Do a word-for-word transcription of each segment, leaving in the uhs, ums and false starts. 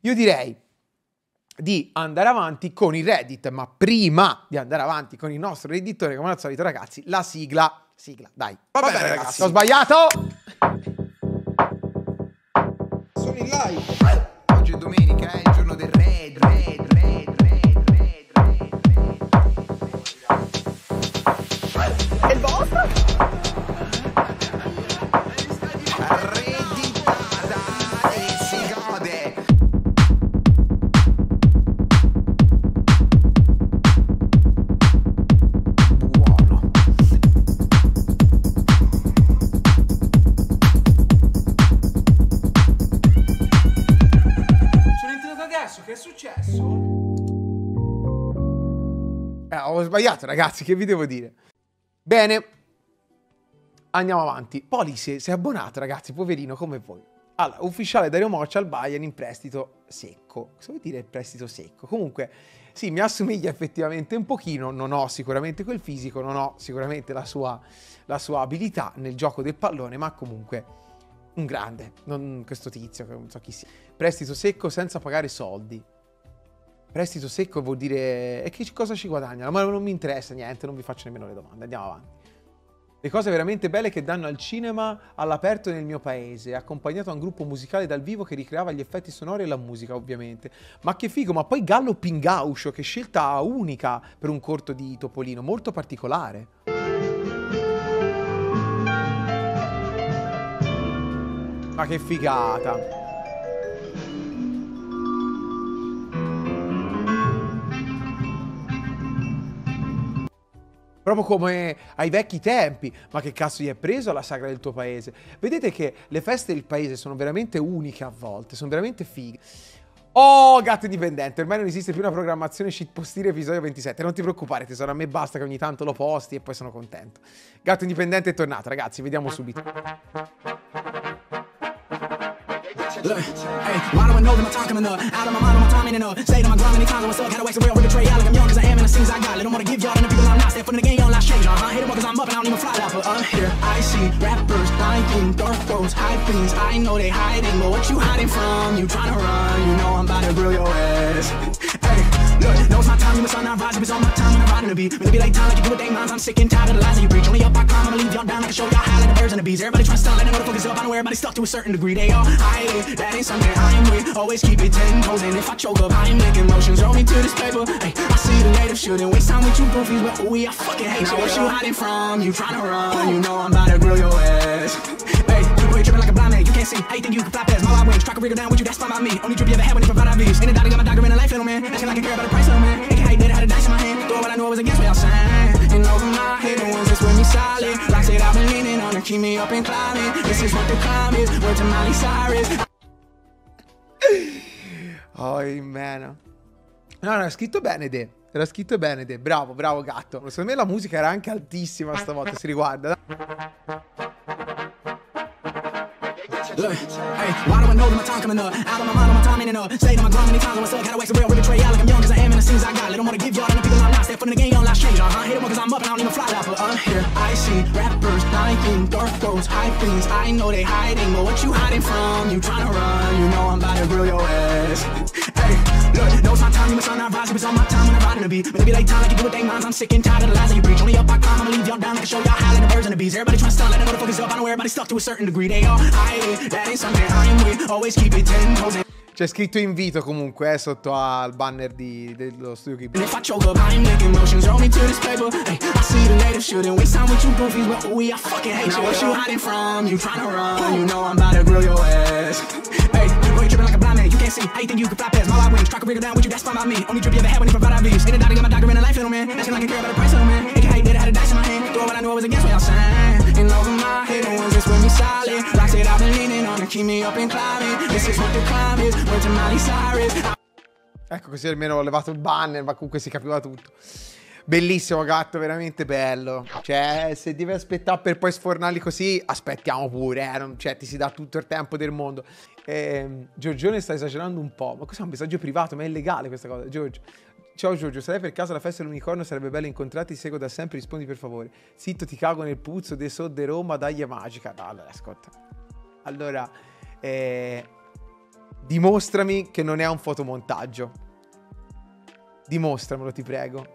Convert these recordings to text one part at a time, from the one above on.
io direi di andare avanti con il Reddit, ma prima di andare avanti con il nostro redditore, come al solito ragazzi, la sigla. Sigla, dai. Va, Va bene, bene ragazzi, ho sbagliato. Sono in live. Oggi è domenica, è il giorno del Red, Red, Red, Red, Red, Red. È il vostro? Redditata e si gode. Che è successo? Eh, ho sbagliato ragazzi, che vi devo dire? Bene, andiamo avanti. Poli si è abbonato ragazzi, poverino come voi. Allora, ufficiale Dario Moccia al Bayern in prestito secco. Cosa vuol dire prestito secco? Comunque, sì, mi assomiglia effettivamente un pochino, non ho sicuramente quel fisico, non ho sicuramente la sua, la sua abilità nel gioco del pallone, ma comunque un grande, non questo tizio, che non so chi sia. Prestito secco senza pagare soldi. Prestito secco vuol dire... E che cosa ci guadagnano? Ma non mi interessa niente, non vi faccio nemmeno le domande, andiamo avanti. Le cose veramente belle che danno al cinema all'aperto nel mio paese, accompagnato a un gruppo musicale dal vivo che ricreava gli effetti sonori e la musica, ovviamente. Ma che figo, ma poi Gallo Pingauscio, che scelta unica per un corto di Topolino, molto particolare. Ma che figata! Proprio come ai vecchi tempi. Ma che cazzo gli è preso alla sagra del tuo paese? Vedete che le feste del paese sono veramente uniche a volte, sono veramente fighe. Oh, gatto indipendente, ormai non esiste più una programmazione shitpostire episodio ventisette. Non ti preoccupare tesoro, a me basta che ogni tanto lo posti e poi sono contento. Gatto indipendente è tornato, ragazzi, vediamo subito. Look, hey, why do I know that my time coming up? Out of my mind, my time ain't enough. Say to my grind many times, I was stuck, had to wax a real with betrayal. Like I'm young, cause I am, and the things I got. They don't wanna give y'all, and the people I'm not. Step foot in the game, y'all last change, uh-huh. Hit them up, cause I'm up, and I don't even fly out. But, uh, here I see rappers dying, dark throats, high things. I know they hiding, but what you hiding from? You trying to run, you know I'm about to grill your ass. Hey, look, know it's my time, you must not rise. If it's on my time, when I'm riding the beat. Really be like time, like you do with they minds. I'm sick and tired of the lies that you preach. Only up I climb, I'ma leave y'all down. I can show y'all how like the birds and the bees. Everybody trying to stun, letting know the focus up. I know everybody stuck to a certain degree. They all hide it, that ain't something I'm with. Always keep it ten toes, and if I choke up, I ain't making motions. Roll me to this paper. Hey, I see the native shouldn't waste time with you goofies, but ooh, I fucking hate you. What you hiding from? You trying to run? You know I'm about to grill your ass. Hey, you boy tripping like a blind man. You can't see. How you think you can fly past my wide wings? Try to wriggle down with you, that's fine by me. Only trip you ever had when you provide I Vs. Ain't a doctor, got my doctor in a life, little man. Asking like I care about the price, little man. Ain't how you did it, had a dice in my hand. Throw what I knew I was against what y'all saying. And over my head, the ones that's with me solid. Like I said, I've been leaning on to keep me up and climbing. This is what the climb is. Word to Miley Cyrus. Oh, man. No, no, era scritto bene, De. Era scritto bene, De. Bravo, bravo, gatto. Secondo me la musica era anche altissima stavolta, si riguarda. Look, hey, why do I know that my time coming up? Out of my mind, my time ain't enough. Say to my grind many times, I was stuck, had to wax a real with betrayal. Like I'm young, cause I am, and the things I got. They don't wanna give y'all, and the people I'm not. Step foot in the game, y'all last change, uh-huh. Hit them up, cause I'm up, and I don't even fly out. But, uh, here I see rappers dying, dark throats, high things. I know they hiding, but what you hiding from? You trying to run, you know I'm about to grill your ass. Hey, look, know it's my time, you must not rise. If it's on my time, when I'm riding the beat. Maybe like time, like you do with they minds. I'm sick and tired of the lies that you preach. Only up I climb, I'ma leave y'all down. I can show y'all how like the birds and the bees. Everybody trying to stun, let them know the focus up. I know everybody stuck to a certain degree. They all hide it, that ain't something I'm with. Always keep it ten toes. C'è scritto invito comunque eh, sotto al banner di, dello studio Ghibli. And if I choke up, I ain't making motions. Roll me to this paper. Hey, I see the native shouldn't waste time with you goofies, but ooh, I fucking hate you. What you hiding from? You trying to run? You know I'm about to grill your ass. Hey, boy, you tripping like a blind man. You can't see. How you think you can fly past my wide wings? Try to wriggle down with you, that's fine by me. Only trip you ever had when you provide I Vs. Ain't a doctor, got my doctor in a life, little man. Asking like I care about the price, little man. Ain't how you did it, had a dice in my hand. Throw what I knew I was against what y'all saying. And over my head, the ones that's with me solid. Like I said, I've been leaning on to keep me up and climbing. This is what the climb is. Word to Miley Cyrus. Ecco, così almeno ho levato il banner, ma comunque si capiva tutto. Bellissimo, gatto, veramente bello. Cioè, se devi aspettare per poi sfornarli così, aspettiamo pure, eh. Non, cioè, ti si dà tutto il tempo del mondo. Eh, Giorgione sta esagerando un po'. Ma cos'è un messaggio privato? Ma è illegale questa cosa, Giorgio. Ciao Giorgio, sarai per caso alla festa dell'unicorno? Sarebbe bello incontrarti, ti seguo da sempre, rispondi per favore. Zitto, ti cago nel puzzo de so de Roma, daglia magica. No, allora, ascolta. Allora, eh... Dimostrami che non è un fotomontaggio. Dimostramelo, ti prego.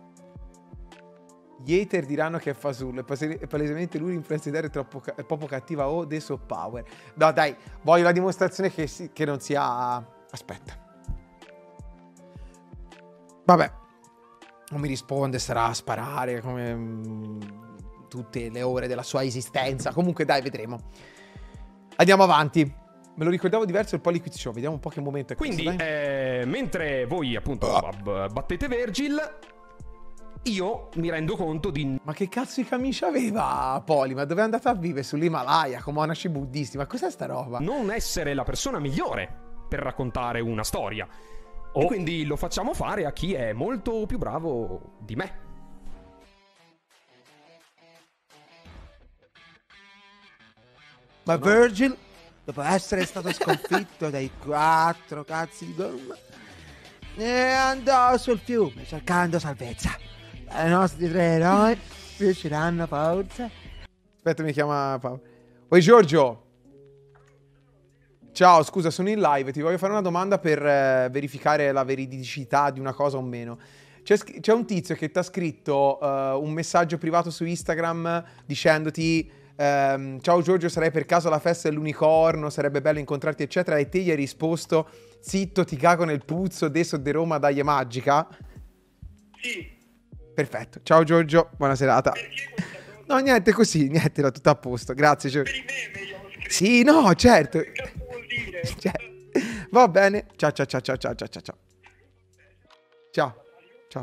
Gli hater diranno che è fasullo. È palesemente lui l'influencer è troppo è proprio cattiva o de so power. No, dai, voglio la dimostrazione che, si, che non sia... Aspetta. Vabbè. Non mi risponde, sarà a sparare come mh, tutte le ore della sua esistenza. Comunque, dai, vedremo. Andiamo avanti. Me lo ricordavo diverso il Poly Quiz Show. Vediamo un po' che momento è Quindi, questo, eh, mentre voi appunto oh. battete Virgil, io mi rendo conto di... Ma che cazzo di camicia aveva Poli? Ma dove è andata a vivere? Sull'Himalaya, come monaci buddisti? Ma cos'è sta roba? Non essere la persona migliore per raccontare una storia. Oh. E quindi lo facciamo fare a chi è molto più bravo di me. Ma Virgil, dopo essere stato sconfitto dai quattro cazzi di gomma, e andò sul fiume cercando salvezza. I nostri tre eroi riusciranno forse. Aspetta, mi chiama Paolo. Oi Giorgio. Ciao, scusa, sono in live. Ti voglio fare una domanda per eh, verificare la veridicità di una cosa o meno. C'è un tizio che ti ha scritto uh, un messaggio privato su Instagram dicendoti um, ciao Giorgio, sarei per caso alla festa dell'unicorno, sarebbe bello incontrarti eccetera, e te gli hai risposto zitto, ti cago nel puzzo, adesso de Roma dai magica. Sì. Perfetto, ciao Giorgio, buona serata. No, niente, così, niente, era tutto a posto, grazie Giorgio. Per i meme io ho scritto. Sì, no, certo. Che cazzo vuol dire? Cioè, va bene, ciao ciao ciao ciao ciao ciao ciao. Ciao. Ciao.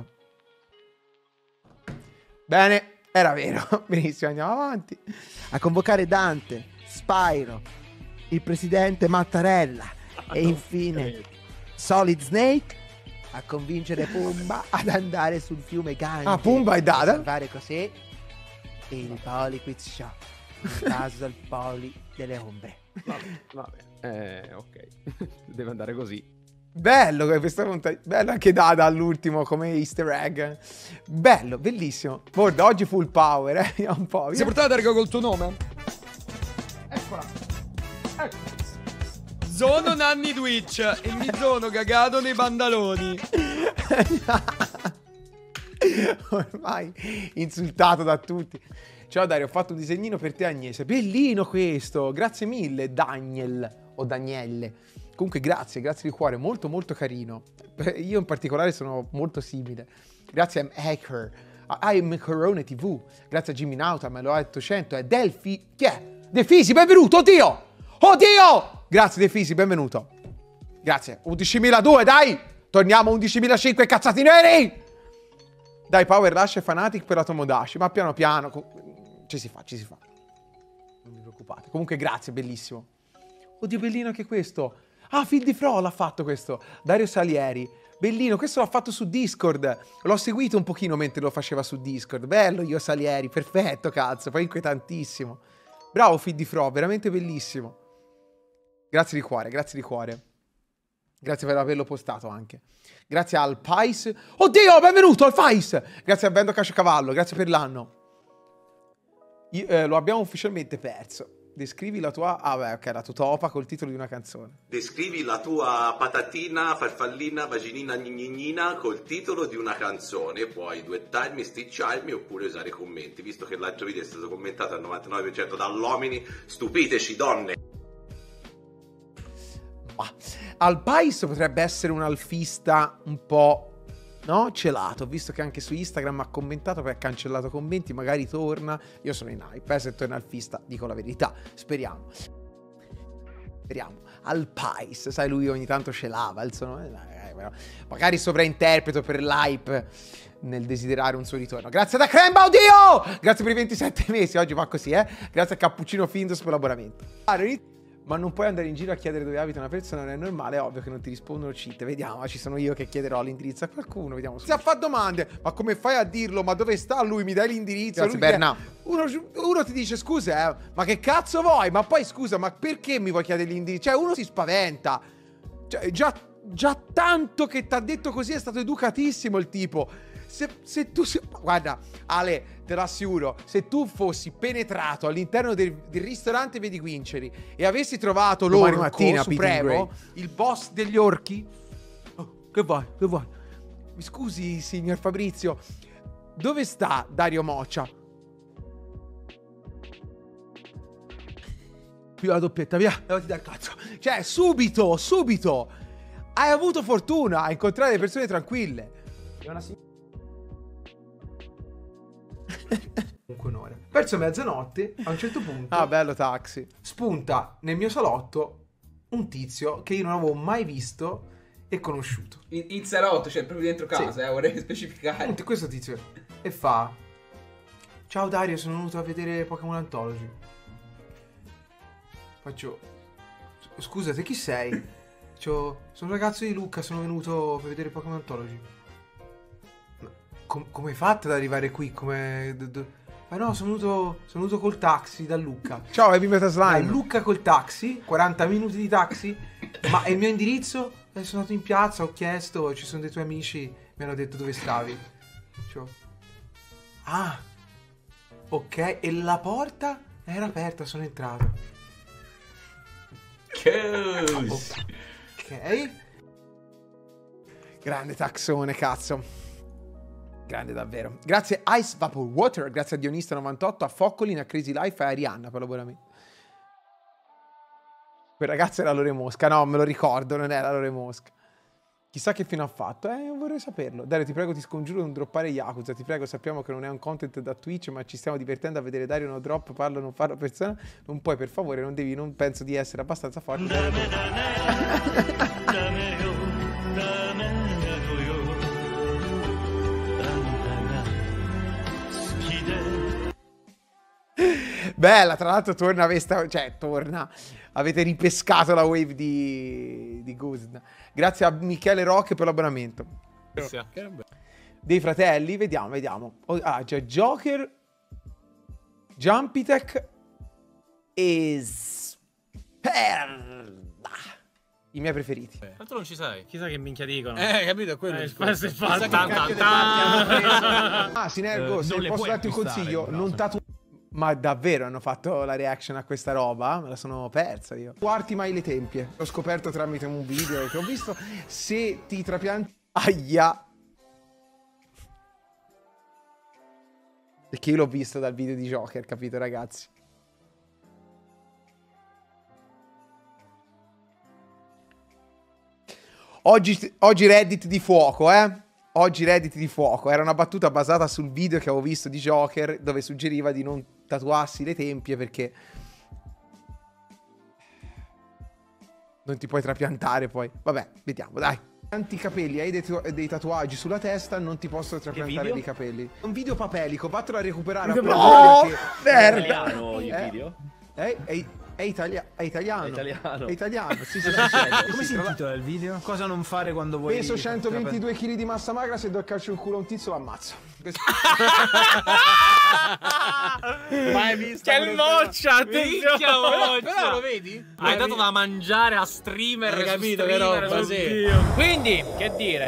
Bene, era vero. Benissimo, andiamo avanti. A convocare Dante, Spyro, il presidente Mattarella e infine Solid Snake a convincere Pumba ad andare sul fiume Gange. Ah, Pumba e Dada? Per fare così il Poly Quiz Show, in caso del Poli delle ombre. Vabbè, vabbè. Eh, ok. Deve andare così. Bello questa puntata. Bello anche Dada all'ultimo come easter egg. Bello, bellissimo. Guarda, oggi full power, eh. Vediamo un po'. Si è portata a riga col tuo nome? Eccola. Eccola. Sono Nanni Twitch e mi sono cagato nei pantaloni. Ormai insultato da tutti. Ciao Dario, ho fatto un disegnino per te Agnese. Bellino questo. Grazie mille Daniel o Danielle. Comunque grazie, grazie di cuore, molto molto carino. Io in particolare sono molto simile. Grazie a Hacker, a Macarone T V, grazie a Jimmy Nauta, me lo ha ottocento, e Delphi, chi è? De Fisi, benvenuto, oddio! Oddio! Grazie De Fisi, benvenuto. Grazie, undicimiladue, dai! Torniamo a undicimilacinque cazzati neri! Dai, Power Rush e Fanatic per la Tomodachi, ma piano piano, ci si fa, ci si fa. Non vi preoccupate. Comunque grazie, bellissimo. Oddio, bellino anche questo. Ah, Phil Di Fro l'ha fatto questo. Dario Salieri. Bellino, questo l'ha fatto su Discord. L'ho seguito un pochino mentre lo faceva su Discord. Bello io Salieri, perfetto, cazzo. Poi inquietantissimo. Bravo Phil Di Fro, veramente bellissimo. Grazie di cuore, grazie di cuore. Grazie per averlo postato anche. Grazie al Pais. Oddio, benvenuto al Pais. Grazie a Vendo Casciacavallo, grazie per l'anno. Eh, lo abbiamo ufficialmente perso. Descrivi la tua... Ah beh, ok, la tua topa col titolo di una canzone. Descrivi la tua patatina, farfallina, vaginina, gnignina col titolo di una canzone. Puoi duettarmi, sticciarmi oppure usare commenti. Visto che l'altro video è stato commentato al novantanove per cento dall'uomini, stupiteci donne. Ma al Pais potrebbe essere un alfista un po'... no? Celato, visto che anche su Instagram ha commentato, poi ha cancellato commenti, magari torna. Io sono in hype, eh, se torna al fista, dico la verità. Speriamo. Speriamo. Al Pais, sai, lui ogni tanto celava il suo nome. Magari sovrainterpreto per l'hype nel desiderare un suo ritorno. Grazie da Cremba, oddio! Grazie per i ventisette mesi, oggi va così, eh? Grazie a Cappuccino Findus per l'abbonamento. Ma non puoi andare in giro a chiedere dove abita una persona, non è normale, è ovvio che non ti rispondono cheat. Vediamo, ci sono io che chiederò l'indirizzo a qualcuno, vediamo. Si fa domande, ma come fai a dirlo? Ma dove sta lui? Mi dai l'indirizzo? Grazie Berna. Uno, uno ti dice scusa, eh, ma che cazzo vuoi? Ma poi scusa, ma perché mi vuoi chiedere l'indirizzo? Cioè uno si spaventa. Cioè già già tanto che t'ha detto così, è stato educatissimo il tipo. Se, se tu... Se, guarda, Ale, te l'assicuro, se tu fossi penetrato all'interno del, del ristorante Vedi Quinceri e avessi trovato Domani l'orco mattina, supremo, Peter il boss degli orchi... Oh, che vuoi? Che vuoi? Mi scusi, signor Fabrizio, dove sta Dario Moccia? Più la doppietta, via, levati dal cazzo. Cioè, subito, subito. Hai avuto fortuna a incontrare le persone tranquille. È una signora. Comunque un'ora. Verso mezzanotte, a un certo punto... Ah, bello Taxi. Spunta nel mio salotto un tizio che io non avevo mai visto e conosciuto. In, in salotto, cioè proprio dentro casa, Sì. eh, vorrei specificare. Questo tizio. E fa... Ciao Dario, sono venuto a vedere Pokémon Anthology. Faccio... Scusa, te chi sei? Faccio... Sono un ragazzo di Lucca, sono venuto per vedere Pokémon Anthology. Com- come hai fatto ad arrivare qui? Come... d- d- Ma no, sono venuto, sono venuto col taxi da Lucca. Ciao, è Bimeta Slime. Da Lucca col taxi, quaranta minuti di taxi. Ma è il mio indirizzo? Eh, sono andato in piazza, ho chiesto, ci sono dei tuoi amici, mi hanno detto dove stavi. Cioè, ah, ok, e la porta era aperta, sono entrato. Ok. Grande taxone, cazzo. Grande davvero. Grazie Ice Vapor Water, grazie a Dionista novantotto, a Foccolin, a Crazy Life e a Arianna per l'abbonamento. Quel ragazzo era Lore Mosca. No, me lo ricordo, non era Lore Mosca. Chissà che fine ha fatto. Eh, vorrei saperlo. Dario, ti prego, ti scongiuro di non droppare Yakuza. Ti prego, sappiamo che non è un content da Twitch, ma ci stiamo divertendo a vedere Dario no drop, parlo, non farlo persona. Non puoi, per favore, non devi, non penso di essere abbastanza forte. Bella, tra l'altro torna questa, cioè torna, avete ripescato la wave di, di Guzn. Grazie a Michele Rock per l'abbonamento. Dei fratelli, vediamo, vediamo. Oh, ah, c'è Joker, Jumpitech e Sperda. I miei preferiti. Ma tu non ci sei. Chissà che minchia dicono. Eh, capito, è quello. Eh, il spesso è discorso. fatto. Chissà che cacchio di parti hanno preso. Ah, Sinergo, Eh, se non le posso puoi darti un acquistare, consiglio, però, non sai. tatu... Ma davvero hanno fatto la reaction a questa roba? Me la sono persa io. Tatuarti mai le tempie. L'ho scoperto tramite un video che ho visto. Se ti trapianti... Aia! Perché io l'ho visto dal video di Joker, capito ragazzi? Oggi, oggi Reddit di fuoco, eh? Oggi Reddit di fuoco. Era una battuta basata sul video che avevo visto di Joker, dove suggeriva di non tatuarsi le tempie perché non ti puoi trapiantare poi. Vabbè, vediamo, dai. Tanti capelli, hai dei, tu- dei tatuaggi sulla testa, non ti posso trapiantare video? i capelli. Un video papelico, vattelo a recuperare. No, appunto, perché- merda! Italiano il Eh? video? Eh, è, è, italia- è italiano. È italiano. È italiano, sì, sì, sì. Come Sì, si tra la- intitola il video? Cosa non fare quando vuoi... Peso centoventidue chili di massa magra, se do il calcio in culo a un tizio lo ammazzo. Questo- Mai visto? Che moccia, attenzione. Però, però lo vedi? Hai dato da mangiare a streamer. Hai su capito che streamer, roba, su- sì. Quindi, che dire?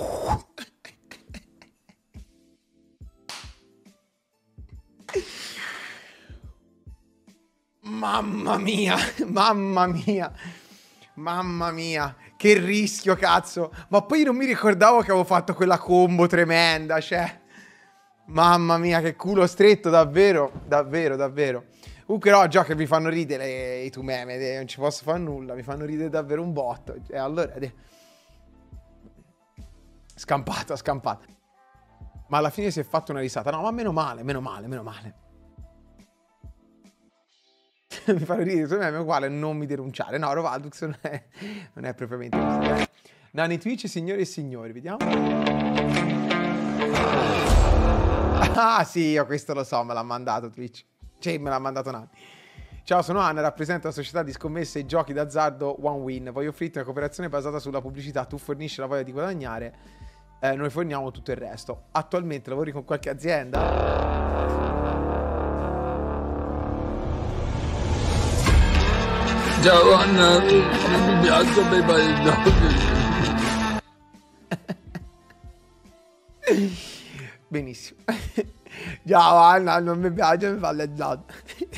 Mamma mia, mamma mia, mamma mia, che rischio cazzo. Ma poi non mi ricordavo che avevo fatto quella combo tremenda, cioè. Mamma mia, che culo stretto, davvero, davvero, davvero. Comunque no, giochi mi fanno ridere i tu meme, eh, non ci posso fare nulla, mi fanno ridere davvero un botto. E allora... eh, Scampato, scampato. Ma alla fine si è fatto una risata. No, ma meno male, meno male, meno male. Mi fanno ridere, secondo me è uguale, non mi denunciare. No, Rovaldux non è, non è propriamente così. Eh. Nani Twitch, signori e signori, vediamo. Ah sì, io questo lo so, me l'ha mandato Twitch. Cioè, me l'ha mandato Nani. Ciao, sono Anna, rappresento la società di scommesse e giochi d'azzardo One Win. Voglio offrirti una cooperazione basata sulla pubblicità. Tu fornisci la voglia di guadagnare, eh, noi forniamo tutto il resto. Attualmente lavori con qualche azienda? Ciao Anna, mi piace bere i giochi. Benissimo. Ciao Anna, non mi piace, mi fa le zone.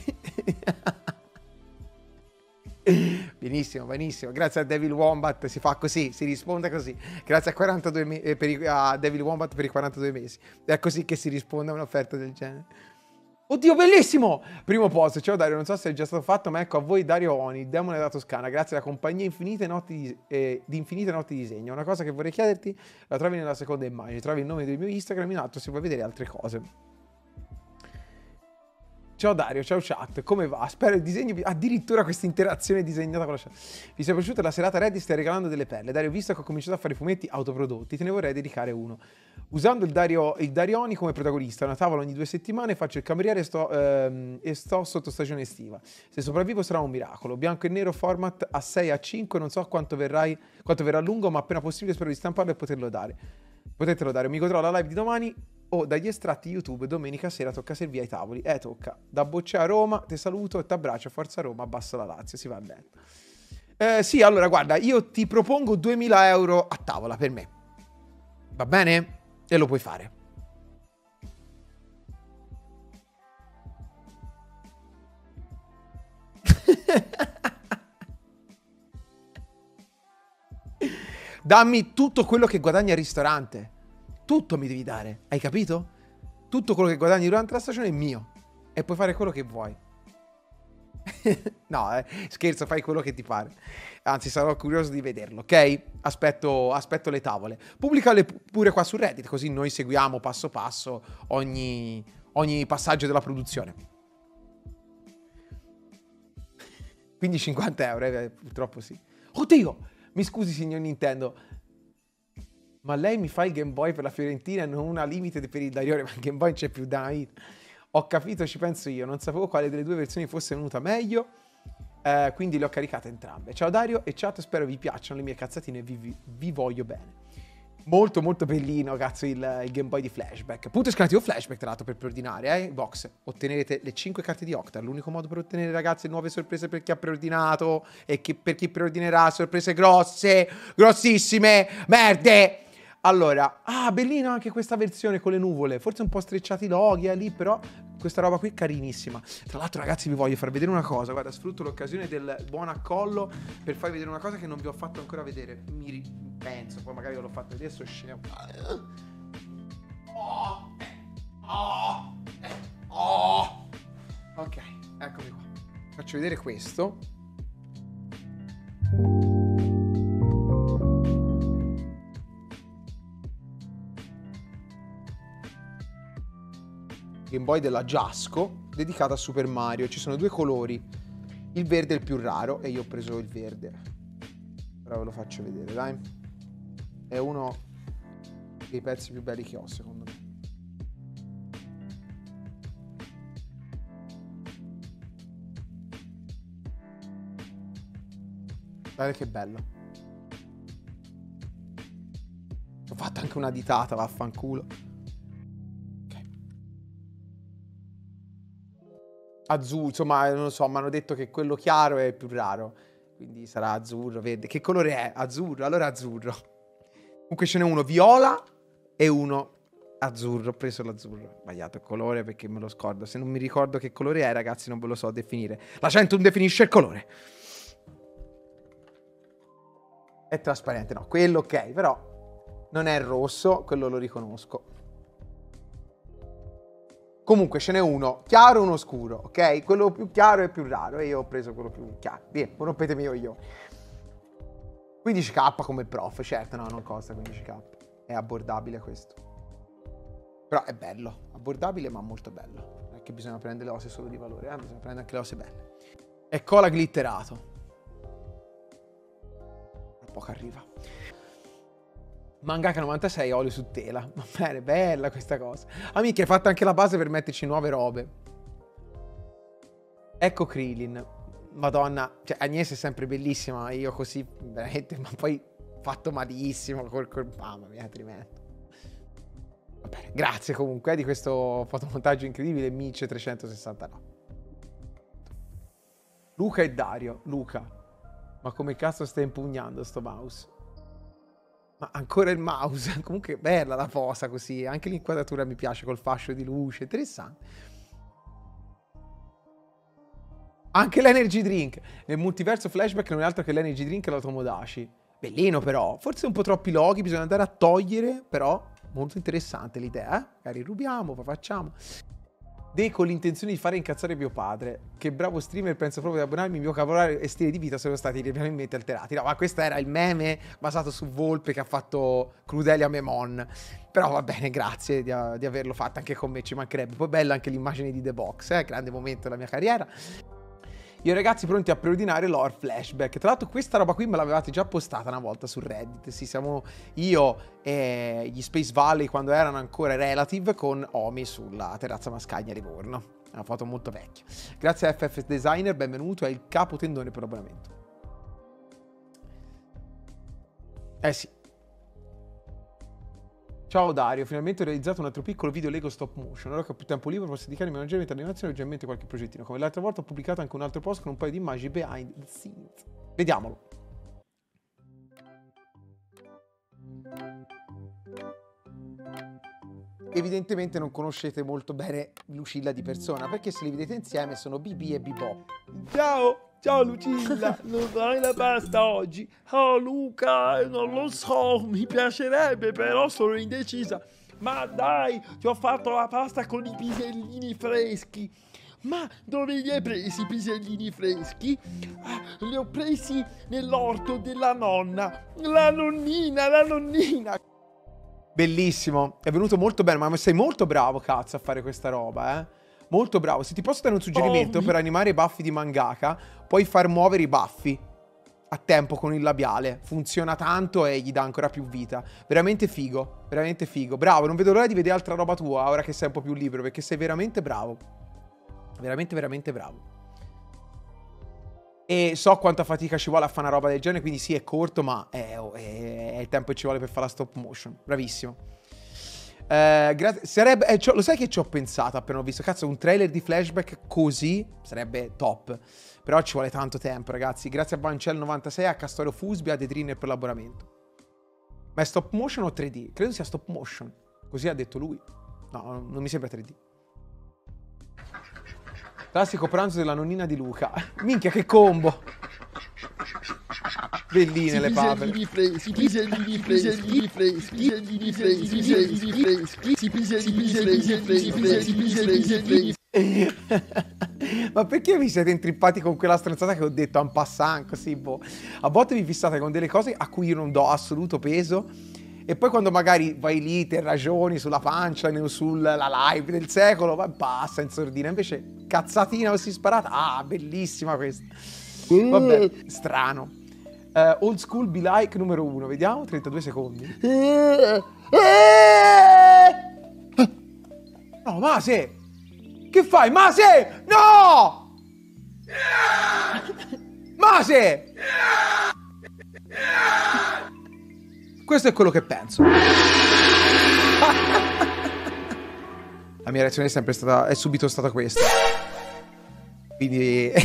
Benissimo, benissimo. Grazie a Devil Wombat si fa così, si risponde così. Grazie a, quarantadue me- eh, per i- a Devil Wombat per i quarantadue mesi. È così che si risponde a un'offerta del genere. Oddio, bellissimo! Primo posto, ciao Dario, non so se è già stato fatto, ma ecco a voi Dario Oni, il demone della Toscana, grazie alla compagnia infinite notti di, eh, di infinite notti di disegno. Una cosa che vorrei chiederti, la trovi nella seconda immagine, trovi il nome del mio Instagram in alto se vuoi vedere altre cose. Ciao Dario, ciao chat, come va? Spero il disegno, addirittura questa interazione disegnata con la chat. Vi sia piaciuta la serata Reddit, stai regalando delle perle. Dario, visto che ho cominciato a fare fumetti autoprodotti, te ne vorrei dedicare uno. Usando il, Dario, il Darioni come protagonista, una tavola ogni due settimane, faccio il cameriere e sto, ehm, e sto sotto stagione estiva. Se sopravvivo sarà un miracolo. Bianco e nero format a sei a cinque, non so quanto, verrai, quanto verrà lungo, ma appena possibile spero di stamparlo e poterlo dare. Potetelo dare, mi godrò la live di domani o dagli estratti YouTube. Domenica sera tocca servire ai tavoli. Eh, tocca. Da Boccia a Roma, ti saluto e ti abbraccio. Forza Roma, abbassa la Lazio, si va bene. Eh, sì, allora, guarda, io ti propongo duemila euro a tavola per me. Va bene? E lo puoi fare. Dammi tutto quello che guadagni al ristorante. Tutto mi devi dare, hai capito? Tutto quello che guadagni durante la stagione è mio. E puoi fare quello che vuoi. No, eh, scherzo, fai quello che ti pare. Anzi, sarò curioso di vederlo, ok? Aspetto, aspetto le tavole. Pubblicale pure qua su Reddit, così noi seguiamo passo passo ogni, ogni passaggio della produzione. Quindi cinquanta euro, eh, purtroppo sì. Oddio, mi scusi signor Nintendo, ma lei mi fa il Game Boy per la Fiorentina e non una limited per il Darione, ma il Game Boy non c'è più da una vita. Ho capito, ci penso io, non sapevo quale delle due versioni fosse venuta meglio, eh, quindi le ho caricate entrambe. Ciao Dario e chat, spero vi piacciono le mie cazzatine e vi, vi, vi voglio bene. Molto molto bellino, cazzo, il, il Game Boy di Flashback. Punto esclamativo Flashback, tra l'altro, per preordinare, eh, box. Ottenerete le cinque carte di Octar, l'unico modo per ottenere, ragazzi, nuove sorprese per chi ha preordinato e che per chi preordinerà sorprese grosse, grossissime, merde. Allora, ah, bellina anche questa versione con le nuvole, forse un po' strecciati i loghi eh, lì, però questa roba qui è carinissima. Tra l'altro, ragazzi, vi voglio far vedere una cosa, guarda, sfrutto l'occasione del buon accollo per farvi vedere una cosa che non vi ho fatto ancora vedere. Mi ripenso, poi magari ve l'ho fatto vedere, sto scemo. Oh, oh, oh. Ok, eccomi qua. Faccio vedere questo. Game Boy della Giasco, dedicata a Super Mario. Ci sono due colori, il verde è il più raro e io ho preso il verde. Ora ve lo faccio vedere, dai. È uno dei pezzi più belli che ho, secondo me. Guardate che bello. Ho fatto anche una ditata, vaffanculo. Azzurro, insomma, non lo so, mi hanno detto che quello chiaro è più raro, quindi sarà azzurro, verde. Che colore è? Azzurro, allora azzurro. Comunque ce n'è uno viola e uno azzurro. Ho preso l'azzurro, sbagliato il colore perché me lo scordo. Se non mi ricordo che colore è, ragazzi, non ve lo so definire. La Centum definisce il colore. È trasparente, no, quello ok, però non è rosso, quello lo riconosco. Comunque ce n'è uno chiaro e uno scuro, ok? Quello più chiaro è più raro e io ho preso quello più chiaro. Via, non rompetemi io. quindici k come il prof, certo, no, non costa quindici k. È abbordabile questo. Però è bello, abbordabile ma molto bello. Non è che bisogna prendere le cose solo di valore, eh? Bisogna prendere anche le cose belle. E cola glitterato. Tra poco arriva. Mangaka novantasei, olio su tela. Va bene, bella questa cosa. Ah, mica, hai fatto anche la base per metterci nuove robe. Ecco Krillin. Madonna, cioè Agnese è sempre bellissima. Io così, veramente, ma poi fatto malissimo. Col, col, mamma mia, tremendo. Va bene, grazie comunque eh, di questo fotomontaggio incredibile. Mice trecentosessantanove. Luca e Dario. Luca, ma come cazzo stai impugnando sto mouse? Ma ancora il mouse. Comunque bella la posa così. Anche l'inquadratura mi piace col fascio di luce. Interessante. Anche l'energy drink. Nel multiverso flashback non è altro che l'energy drink e l'automodaci. Bellino però. Forse un po' troppi loghi. Bisogna andare a togliere. Però molto interessante l'idea. Eh? Magari rubiamo, poi facciamo. Dei con l'intenzione di fare incazzare mio padre. Che bravo streamer, penso proprio di abbonarmi. Il mio cavolare e stile di vita sono stati irrimediabilmente alterati. No, ma questo era il meme basato su Volpe che ha fatto Crudelia Memon. Però va bene, grazie di, di averlo fatto anche con me, ci mancherebbe. Poi bella anche l'immagine di The Box, eh? Grande momento della mia carriera. Io ragazzi pronti a preordinare l'Horror Flashback. Tra l'altro questa roba qui me l'avevate già postata una volta su Reddit. Sì, siamo io e gli Space Valley quando erano ancora relative con Omi sulla terrazza Mascagna a Livorno. È una foto molto vecchia. Grazie a F F Designer, benvenuto, è il capo tendone per l'abbonamento. Eh sì. Ciao Dario, finalmente ho realizzato un altro piccolo video Lego stop motion. Ora che ho più tempo libero posso dedicarmi maggiormente all'animazione e ho già in mente qualche progettino. Come l'altra volta ho pubblicato anche un altro post con un paio di immagini behind the scenes. Vediamolo. Evidentemente non conoscete molto bene Lucilla di persona, perché se li vedete insieme sono B B e Bebop. Ciao! Ciao Lucilla, non fai la pasta oggi? Oh Luca, non lo so, mi piacerebbe, però sono indecisa. Ma dai, ti ho fatto la pasta con i pisellini freschi. Ma dove li hai presi i pisellini freschi? Ah, li ho presi nell'orto della nonna. La nonnina, la nonnina. Bellissimo, è venuto molto bene, ma sei molto bravo, cazzo, a fare questa roba, eh. Molto bravo. Se ti posso dare un suggerimento oh, per animare i baffi di mangaka, puoi far muovere i baffi a tempo con il labiale. Funziona tanto e gli dà ancora più vita. Veramente figo, veramente figo. Bravo, non vedo l'ora di vedere altra roba tua ora che sei un po' più libero, perché sei veramente bravo. Veramente, veramente bravo. E so quanta fatica ci vuole a fare una roba del genere, quindi sì, è corto, ma è, è, è il tempo che ci vuole per fare la stop motion. Bravissimo. Eh, grazie. Sarebbe, eh, lo sai che ci ho pensato appena ho visto? Cazzo, un trailer di flashback così sarebbe top. Però ci vuole tanto tempo, ragazzi. Grazie a Vancel novantasei, a Castorio Fusbi, a The Trainer per l'abbonamento. Ma è stop motion o tre D? Credo sia stop motion. Così ha detto lui. No, non mi sembra tre D. Classico pranzo della nonnina di Luca. Minchia, che combo! Belline le papere. Si pisellini freschi, freschi, pisellini freschi, pisellini freschi, si pisellini freschi, pisellini freschi. Ma perché vi siete intrippati con quella stronzata che ho detto en passant, così, boh. A volte vi fissate con delle cose a cui io non do assoluto peso. E poi quando magari vai lì, te ragioni sulla pancia, sulla live del secolo, va, passa in sordina. Invece, cazzatina così sparata. Ah, bellissima questa. Vabbè, strano. Uh, old school be like numero uno. Vediamo, trentadue secondi. No, Mase! Che fai, Mase? No! Mase! Questo è quello che penso. La mia reazione è sempre stata, è subito stata questa. Quindi...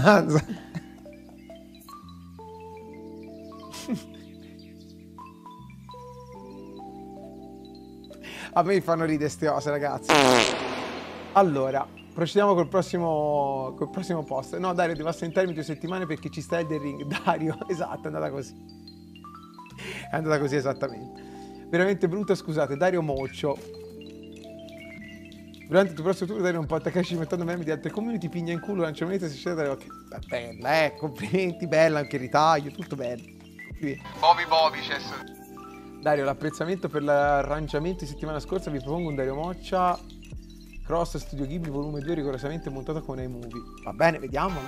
A me mi fanno ridere ste cose, ragazzi. Allora, procediamo col prossimo, col prossimo post. No, Dario, devo assentarmi due settimane perché ci sta Elden Ring. Dario, esatto, è andata così. È andata così esattamente. Veramente brutta, scusate. Dario Moccio. Durante il tuo prossimo tour Dario non può attaccarci inventando meme di altre community, pigna in culo, lancia moneta, si scende dalle occhi. Bella, eh, complimenti, bella, anche il ritaglio, tutto bello. Bobby Bobby, c'è. Dario, l'apprezzamento per l'arrangiamento di settimana scorsa, vi propongo un Dario Moccia Cross Studio Ghibli volume due rigorosamente montato con iMovie. Va bene, vediamolo.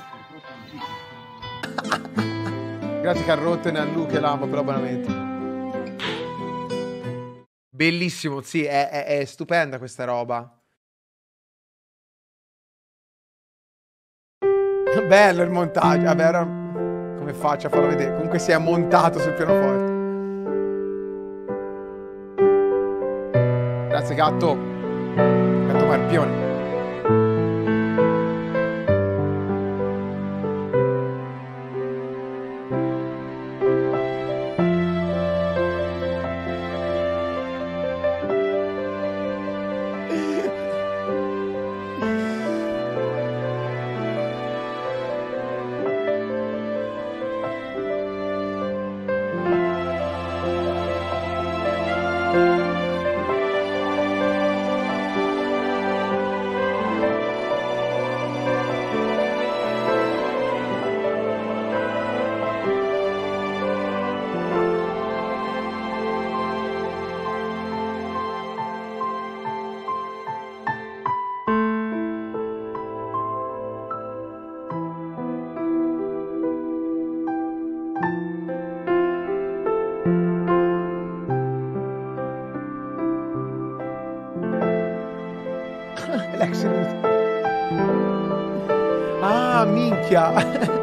Grazie Carrotten e a Luca e Lama per l'abbonamento. Bellissimo, sì, è, è, è stupenda questa roba. Bello il montaggio. Vabbè, ora come faccio a farlo vedere? Comunque si è montato sul pianoforte. Grazie gatto. Gatto Marpione. minchia.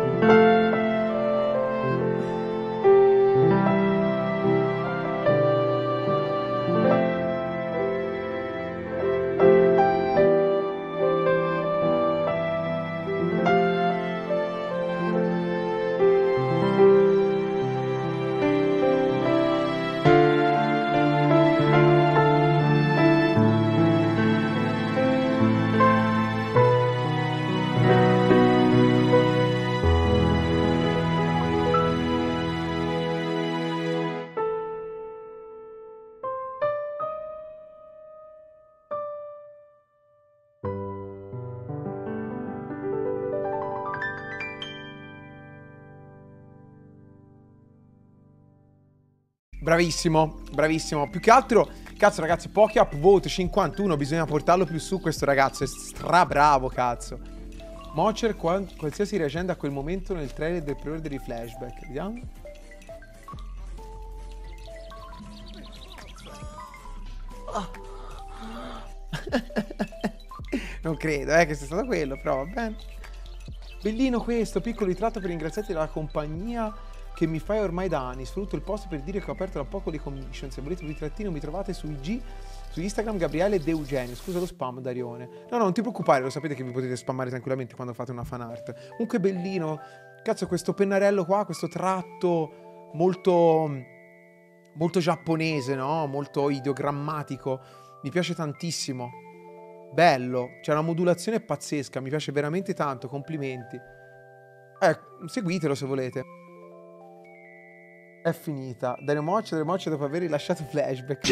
Bravissimo, bravissimo. Più che altro, cazzo ragazzi, pochi upvote, cinquantuno, bisogna portarlo più su questo ragazzo, è stra bravo, cazzo. Mocher, qual qualsiasi reagenda a quel momento nel trailer del pre-order di Flashback. Vediamo. Oh. Non credo, eh, che sia stato quello, però va bene. Bellino questo, piccolo ritratto per ringraziarti della compagnia che mi fai ormai da anni. Sfrutto il post per dire che ho aperto da poco le commission. Se volete un ritrattino mi trovate su I G, su Instagram Gabriele De Eugenio. Scusa lo spam, Darione. No, no, non ti preoccupare, lo sapete che vi potete spammare tranquillamente quando fate una fan art. Comunque bellino. Cazzo, questo pennarello qua, questo tratto molto molto giapponese, no? Molto ideogrammatico. Mi piace tantissimo. Bello. C'è una modulazione pazzesca, mi piace veramente tanto, complimenti. Eh, seguitelo se volete. È finita. Dario Moccia, Dario Moccia dopo aver rilasciato Flashback.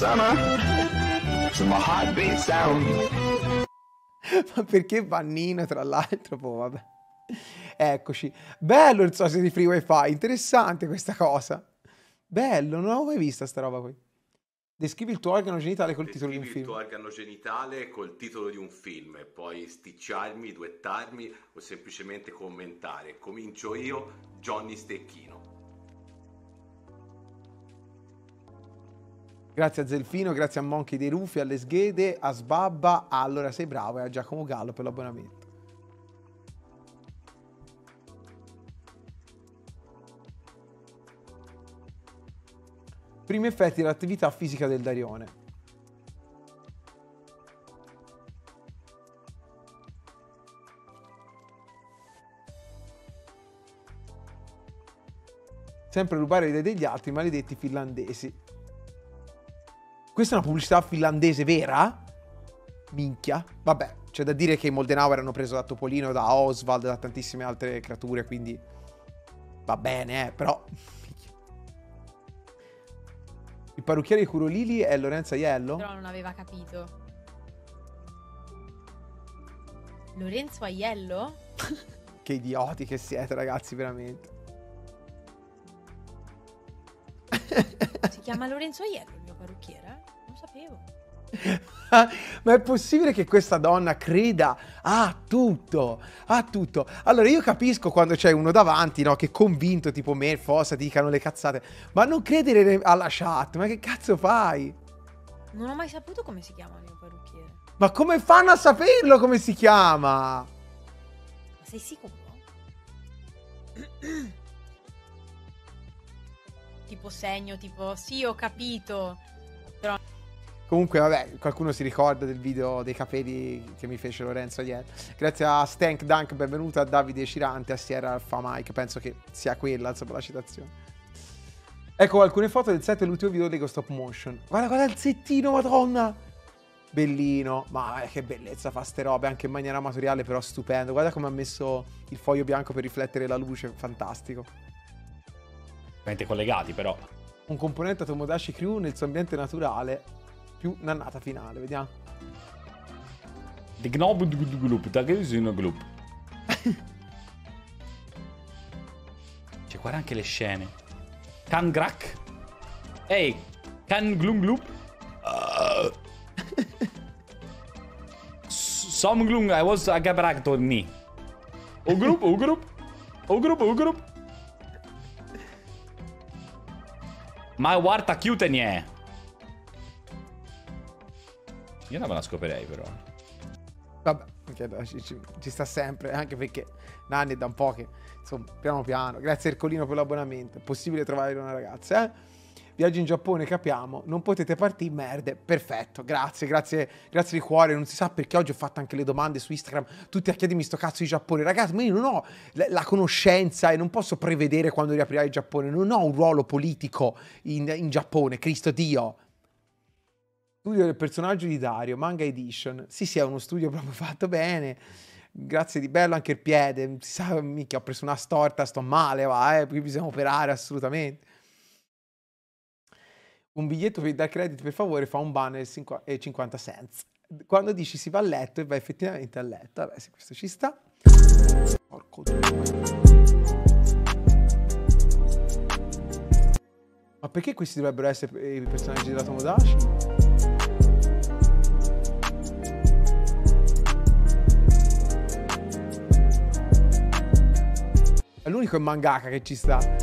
Ma perché Vannino, tra l'altro? Boh, vabbè. Eccoci. Bello il socio di Free Wi-Fi. Interessante questa cosa. Bello, non avevo mai vista sta roba qui. Descrivi il tuo organo genitale col titolo di un film. Il tuo organo genitale col titolo di un film e poi sticciarmi, duettarmi o semplicemente commentare. Comincio io, Johnny Stecchino. Grazie a Zelfino, grazie a Monkey dei Rufi, alle Sghede, a Sbabba, a Allora Sei Bravo e a Giacomo Gallo per l'abbonamento. Primi effetti dell'attività fisica del Darione. Sempre rubare le idee degli altri, maledetti finlandesi. Questa è una pubblicità finlandese vera? Minchia. Vabbè, c'è da dire che i Moldenhauer hanno preso da Topolino, da Oswald, da tantissime altre creature, quindi va bene, eh, però... Il parrucchiere di Curolili è Lorenzo Aiello? Però non aveva capito. Lorenzo Aiello? Che idioti che siete, ragazzi, veramente. Si chiama Lorenzo Aiello il mio parrucchiere? Non sapevo. Ma è possibile che questa donna creda a tutto, a tutto? Allora io capisco quando c'è uno davanti, no, che è convinto, tipo me, Fossa, dicano le cazzate, ma non credere alla chat, ma che cazzo fai? Non ho mai saputo come si chiama il mio parrucchiere. Ma come fanno a saperlo come si chiama? Ma sei sicuro? Tipo segno, tipo sì, ho capito. Però... Comunque, vabbè, qualcuno si ricorda del video dei capelli che mi fece Lorenzo ieri. Grazie a Stank Dunk, benvenuto a Davide Cirante, a Sierra Alfa Mike. Penso che sia quella, insomma, la citazione. Ecco alcune foto del set dell'ultimo video Lego Stop Motion. Guarda, guarda il settino, madonna! Bellino. Ma che bellezza fa ste robe, anche in maniera amatoriale, però stupendo. Guarda come ha messo il foglio bianco per riflettere la luce, fantastico. Veramente collegati, però. Un componente Tomodachi Crew nel suo ambiente naturale, più nannata finale, vediamo. The Gnob Gloop, da che uso Gloop. Cioè, guarda anche le scene. Can Grak. Ehi, Can Gloom Gloop. Uh. Some Gloom, I was a Gabrak to me. O Gloop, O Gloop. O Gloop, O Gloop. Ma guarda chiute ne. Io non me la scoprirei però. Vabbè, ci, ci, ci sta sempre, anche perché Nanni è da un po' che, insomma, piano piano. Grazie Ercolino per l'abbonamento. È possibile trovare una ragazza, eh? Viaggio in Giappone, capiamo. Non potete partire, merde. Perfetto, grazie, grazie, grazie di cuore. Non si sa perché oggi ho fatto anche le domande su Instagram. Tutti a chiedermi sto cazzo di Giappone. Ragazzi, ma io non ho la, la conoscenza e non posso prevedere quando riaprirà il Giappone. Non ho un ruolo politico in, in Giappone, Cristo Dio. Studio del personaggio di Dario, Manga Edition. Sì, sì, è uno studio proprio fatto bene. Grazie di bello anche il piede. Si sa, mica, ho preso una storta, sto male, va, eh. Qui bisogna operare assolutamente. Un biglietto per dar credit, per favore, fa un banner e cinquanta cents. Quando dici si va a letto e va effettivamente a letto. Vabbè, se questo ci sta. Porco Dio. Ma perché questi dovrebbero essere i personaggi della Tomodachi? È l'unico mangaka che ci sta.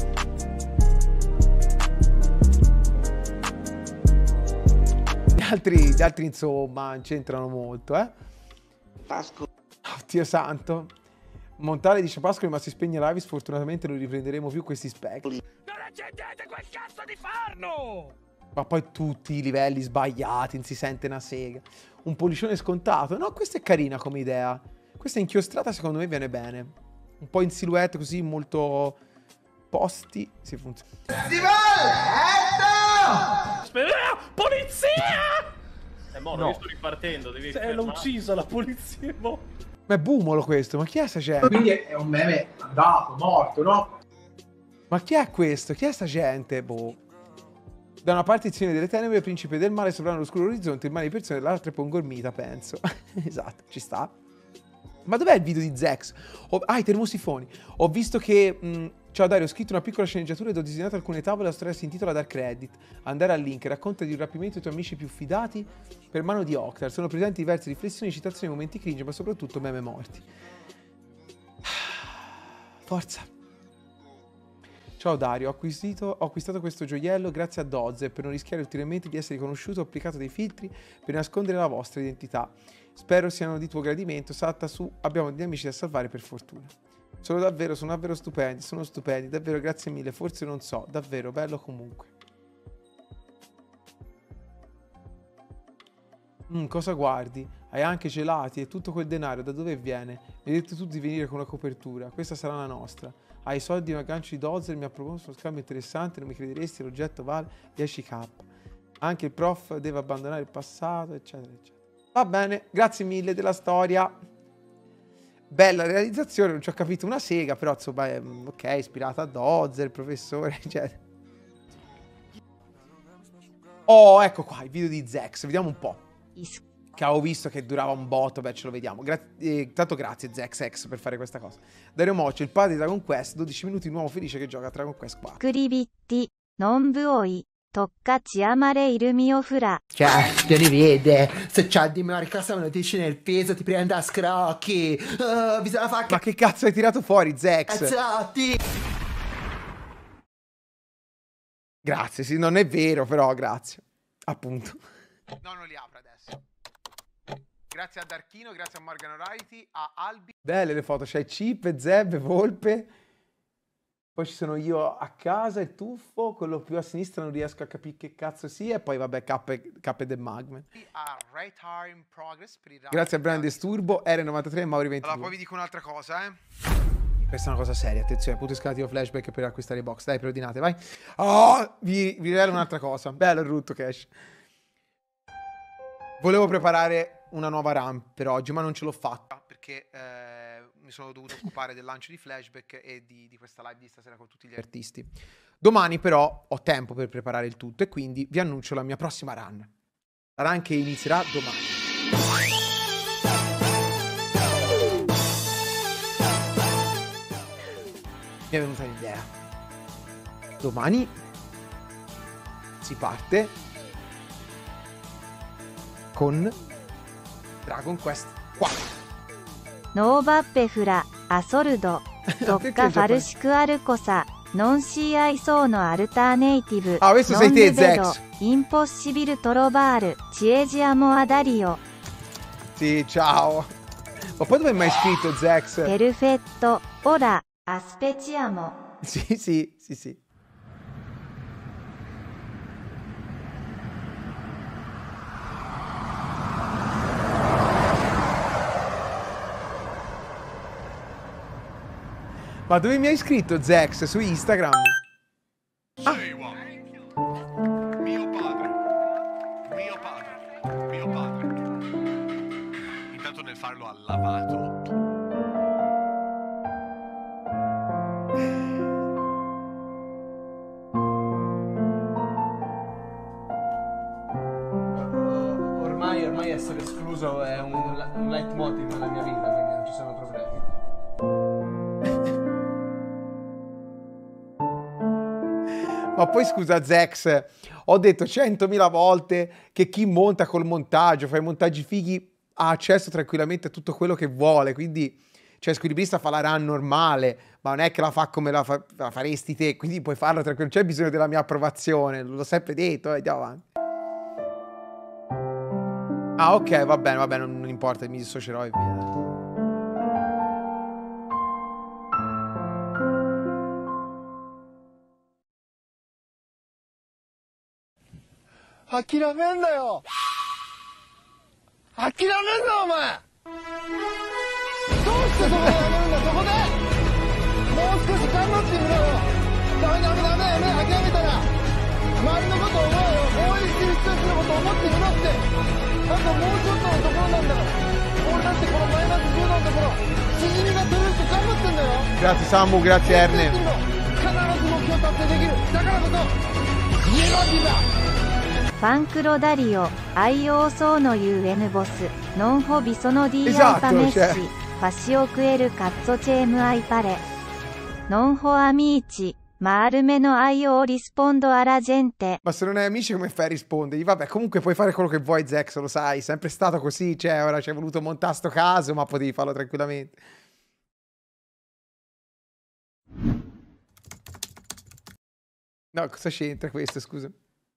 Gli altri, gli altri insomma, c'entrano molto, eh. Pasco. Oh, Dio santo. Montale dice Pascoli, ma si spegne live, sfortunatamente non riprenderemo più questi specchi. Non accendete quel cazzo di forno! Ma poi tutti i livelli sbagliati, non si sente una sega. Un pollicione scontato. No, questa è carina come idea. Questa inchiostrata secondo me viene bene. Un po' in silhouette così, molto posti. Si funziona. Si va a letto! Polizia! È morto, No. io sto ripartendo, devi Se l'ho uccisa la polizia, mo. Ma è Bumolo questo, ma chi è sta gente? Quindi è un meme andato, morto, no? Ma chi è questo? Chi è sta gente? Boh. Da una parte Zione delle Tenebre, Principe del Male, sovrano l'oscuro orizzonte, il male di persone, dall'altra è Pongormita, penso. Esatto, ci sta. Ma dov'è il video di Zex? Ho... Ah, i termosifoni. Ho visto che... Mh... Ciao Dario, ho scritto una piccola sceneggiatura ed ho disegnato alcune tavole, la storia si intitola Dark Credit. Andare al link, racconta di un rapimento dei tuoi amici più fidati per mano di Octar. Sono presenti diverse riflessioni, citazioni, momenti cringe, ma soprattutto meme morti. Forza. Ciao Dario, ho, acquisito, ho acquistato questo gioiello grazie a Dozer per non rischiare ulteriormente di essere riconosciuto. Ho applicato dei filtri per nascondere la vostra identità. Spero siano di tuo gradimento. Salta su, abbiamo degli amici da salvare per fortuna. Sono davvero, sono davvero stupendi, sono stupendi, davvero grazie mille, forse non so, davvero bello comunque. Mm, cosa guardi? Hai anche gelati e tutto quel denaro, da dove viene? Mi hai detto tu di venire con una copertura, questa sarà la nostra. Hai soldi e un aggancio di Dozer, mi ha proposto uno scambio interessante, non mi crederesti, l'oggetto vale dieci k. Anche il prof deve abbandonare il passato, eccetera, eccetera. Va bene, grazie mille della storia. Bella realizzazione, non ci ho capito una sega, però insomma è ok, ispirata a Dozer, il professore, eccetera. Oh, ecco qua, il video di Zex, vediamo un po'. Che avevo visto che durava un botto, beh ce lo vediamo. Gra eh, tanto grazie Zex per fare questa cosa. Dario Moccio, il padre di Dragon Quest, dodici minuti, un uomo felice che gioca a Dragon Quest quattro. クリビッティ、ノンブオイ、トッカチアマレイルミオフラ。 Cioè, ti rivede, se c'ha di marca se non dici nel peso ti prende a scrocchi. Uh, bisogna fare... Ma che cazzo hai tirato fuori, Zex? Cazzotti! Grazie, sì, non è vero, però grazie. Appunto. No, non li apro adesso. Grazie a Darchino, grazie a Morgan O'Reilly, a Albi. Belle le foto, c'hai Chip, Zeb, Volpe. Poi ci sono io a casa, il tuffo, quello più a sinistra non riesco a capire che cazzo sia. E poi vabbè, K del Magman. Grazie a Brian Disturbo, R novantatré e Mauri ventidue. Allora, poi vi dico un'altra cosa, eh. Questa è una cosa seria, attenzione, punto escalativo flashback per acquistare i box. Dai, preordinate, vai. Oh, vi, vi rivelo un'altra cosa. Bello il rutto cash. Volevo preparare una nuova run per oggi, ma non ce l'ho fatta perché eh, mi sono dovuto occupare del lancio di flashback e di, di questa live di stasera con tutti gli artisti. Domani però ho tempo per preparare il tutto e quindi vi annuncio la mia prossima run. La run che inizierà domani. Mi è venuta l'idea. Domani si parte con Dragon Quest quattro. ノーバッペフラ、アソルド、トッカファルシクアルコサ、ノンシーアイソーのアルターネイティブ、 Ah, questo ノ sei ン te, ルベド、 Zex. インポッシビルトロバール、チエジアモアダリオ、 Sì, ciao. Ma poi dove è mai scritto Zex? ペルフェット、 Ora, aspettiamo. Sì, sì, sì, sì. Ma dove mi hai scritto, Zex? Su Instagram? Ah. Mio padre. Mio padre. Mio padre. Intanto nel farlo ha lavato. Ormai, ormai essere escluso è un, un leitmotiv nella mia vita, quindi non ci sono problemi. Ma poi scusa Zex, ho detto centomila volte che chi monta col montaggio, fa i montaggi fighi, ha accesso tranquillamente a tutto quello che vuole, quindi cioè Squilibrista fa la run normale, ma non è che la fa come la, fa, la faresti te, quindi puoi farlo tranquillamente, non c'è bisogno della mia approvazione, l'ho sempre detto, eh, andiamo avanti. Ah ok, va bene, va bene, non, non importa, mi dissocierò e via. 諦めんなよ諦めんなお前どうしてそこでやめるんだそこでもう少し頑張ってみろよダメダメダメやめ諦めたら周りのこと思うよ応援してる人たちのこと思ってみろってあともうちょっとのところなんだから俺だってこのマイナスじゅうどのところしじみが取れるって頑張ってんだよ Grazie Samu, grazie Erne. 必ず目標達成できるだからこそネガティブだファンクロダリオ、愛用そうの ユーエヌ ボス、ノンホビソノディアイパメッシ、ファシオクエルカッツォチェームアイパレ、ノンホアミーチ、ma almeno io rispondo alla gente. Ma se non hai amici come fai a rispondergli? Vabbè, comunque puoi fare quello che vuoi, Zex, lo sai, è sempre stato così, cioè ora ci hai voluto montare sto caso, ma potevi farlo tranquillamente. No, cosa c'entra questo, scusa?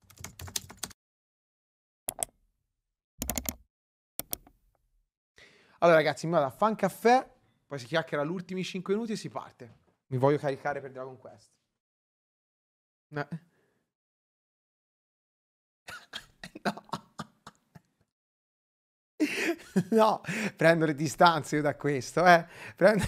Allora ragazzi, mi vado a fan caffè, poi si chiacchiera gli ultimi cinque minuti e si parte. Mi voglio caricare per Dragon Quest. No. No. No, prendo le distanze io da questo, eh. Prendo...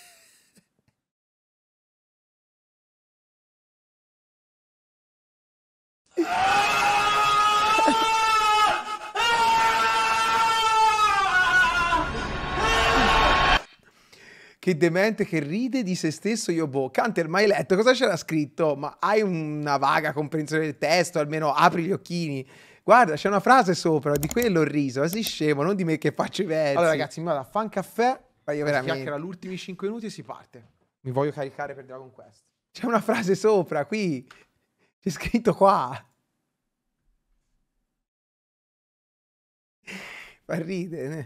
Che demente che ride di se stesso, io boh. Canter, mai letto? Cosa c'era scritto? Ma hai una vaga comprensione del testo? Almeno apri gli occhini. Guarda, c'è una frase sopra, di quello ho riso. Ma sei scemo, non di me che faccio i versi. Allora ragazzi, mi vado a fan caffè. Ma io veramente... chiacchiera gli ultimi cinque minuti e si parte. Mi voglio caricare per Dragon Quest. C'è una frase sopra, qui. C'è scritto qua. Fa ridere.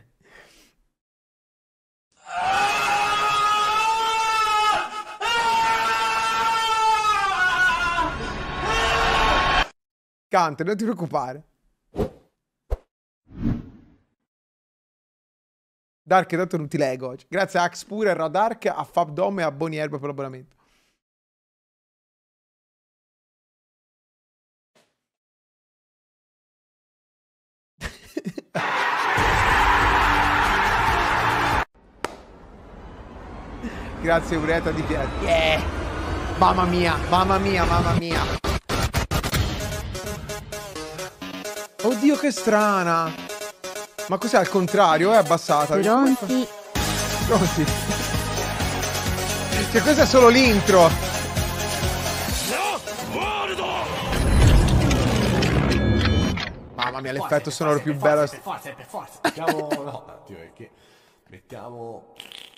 Cante, non ti preoccupare. Dark, tanto non ti leggo oggi. Grazie a Axpure, a Radark, a Fabdom e a Bonierba per l'abbonamento. Grazie Ureta di Pietro. Yeah! Mamma mia, mamma mia, mamma mia. Oddio che strana. Ma cos'è al contrario? È abbassata. Pronti? Pronti? Che questa è solo l'intro. Mamma mia, l'effetto sonoro più bello. Per forza, per forza. Mettiamo... no, un attimo, perché... Mettiamo...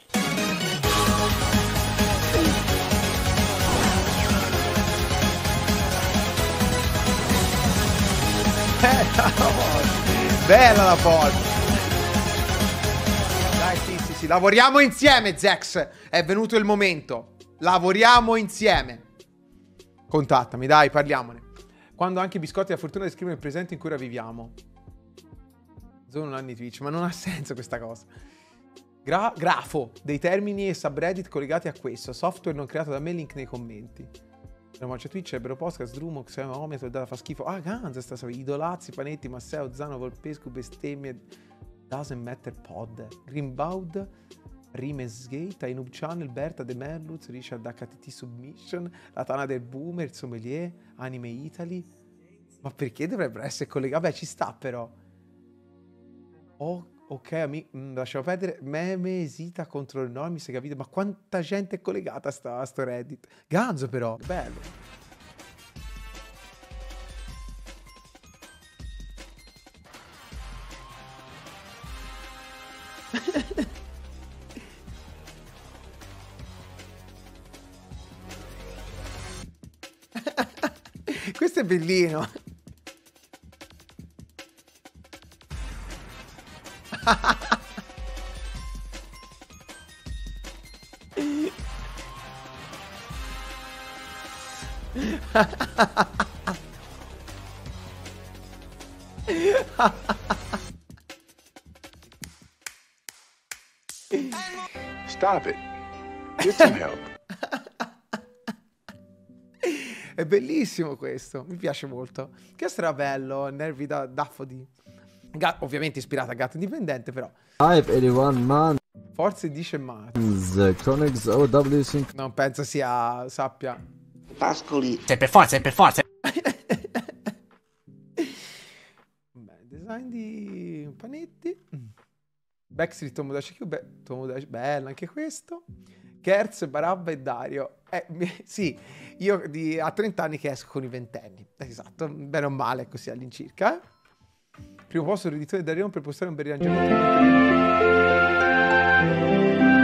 Bella la porta. Dai, sì, sì, sì. Lavoriamo insieme, Zex. È venuto il momento. Lavoriamo insieme. Contattami, dai, parliamone. Quando anche i biscotti la fortuna descrivono il presente in cui ora viviamo. Sono anni Twitch, ma non ha senso questa cosa. Gra grafo dei termini e subreddit collegati a questo. Software non creato da me, link nei commenti. No, c'è Twitch, Ebro Podcast, Drumox, Omia, Soldata fa schifo. Ah, Ganz, sta so. Idolazzi, Panetti, Masseo, Zano, Volpescu, bestemmie. Doesn't matter pod. Greenbaud, Rimesgate, Ainub Channel, Berta, De Merluz, Richard H T T Submission, La Tana del Boomer, il Sommelier, Anime Italy. Ma perché dovrebbero essere collegati? Vabbè, ci sta però. Oh, ok, amico, lasciamo perdere. Meme esita contro il no, mi sei capito? Ma quanta gente è collegata a, sta, a sto Reddit? Ganzo però, bello. Questo è bellino. Stop it. Get some help. È bellissimo questo, mi piace molto. Questo era bello, nervi da daffodi. Ga ovviamente ispirata a Gatto Indipendente, però. five eighty-one man. Forse dice Matt. The Chronix O W Sync. Non penso sia sappia. Pascoli. Sei per forza, sei per forza. Beh, design di Panetti. Backstreet Tomodachi Q, be Tomodachi, bello anche questo. Kerz, Barabba e Dario. Eh, sì, io di, a trenta anni che esco con i ventenni. Esatto, bene o male, così all'incirca. Eh? Primo posto l'editore Dario per postare un bel riarrangiamento.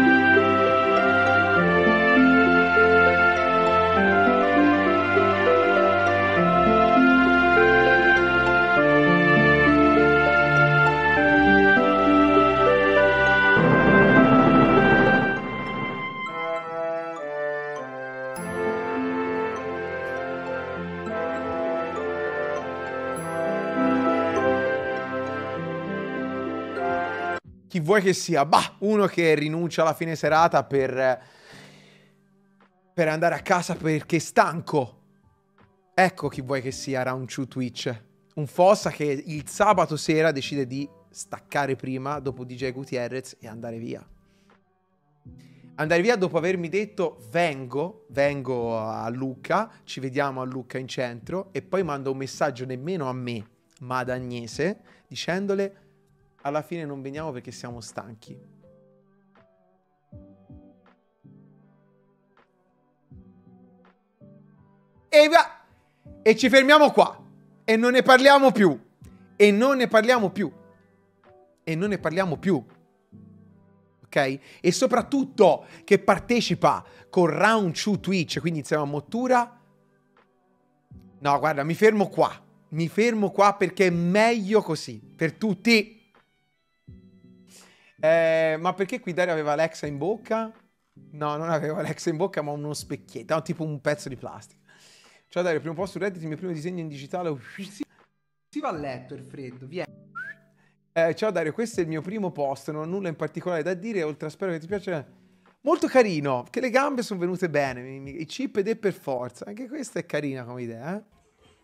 Chi vuoi che sia? Bah, uno che rinuncia alla fine serata per, per andare a casa perché è stanco. Ecco chi vuoi che sia Round two Twitch. Un Fossa che il sabato sera decide di staccare prima dopo D J Gutierrez e andare via. Andare via dopo avermi detto vengo, vengo a Lucca, ci vediamo a Lucca in centro, e poi manda un messaggio nemmeno a me, ma ad Agnese, dicendole alla fine non veniamo perché siamo stanchi. E, e ci fermiamo qua. E non ne parliamo più. E non ne parliamo più. E non ne parliamo più. Ok? E soprattutto che partecipa con Round two Twitch, quindi insieme a Mottura. No, guarda, mi fermo qua. Mi fermo qua perché è meglio così. Per tutti. Eh, ma perché qui Dario aveva Alexa in bocca? No, non aveva Alexa in bocca, ma uno specchietto, no, tipo un pezzo di plastica. Ciao Dario, primo posto su Reddit, il mio primo disegno in digitale. Si va a letto, è freddo, vieni. Eh, ciao Dario, questo è il mio primo post, non ho nulla in particolare da dire, oltre a spero che ti piaccia. Molto carino, che le gambe sono venute bene, i chip ed è per forza. Anche questa è carina come idea, eh?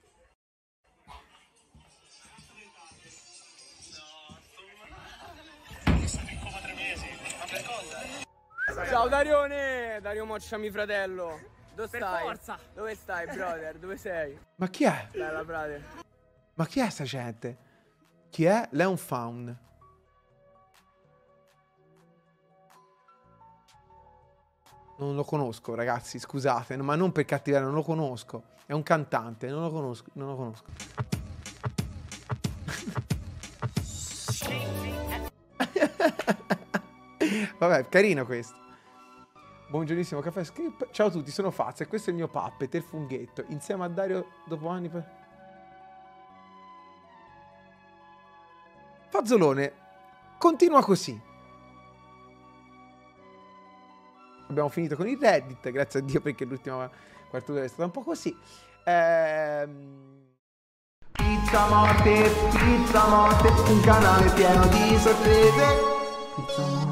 Ciao Darione! Dario Mocciami fratello! Dove Per stai? forza. Dove stai, brother? Dove sei? Ma chi è? Bella frate. Ma chi è sta gente? Chi è? Leon Faun. Non lo conosco, ragazzi, scusate, ma non per cattiveria, non lo conosco. È un cantante, non lo conosco, non lo conosco. Vabbè, carino questo. Buongiornissimo, caffè skip. Ciao a tutti, sono Fazza e questo è il mio Puppet, il funghetto. Insieme a Dario dopo anni per... Fazzolone, continua così. Abbiamo finito con il Reddit, grazie a Dio, perché l'ultima quarta d'ora è stata un po' così. Ehm... Pizza Morte, Pizza Morte, un canale pieno di sorprese. Pizza Morte.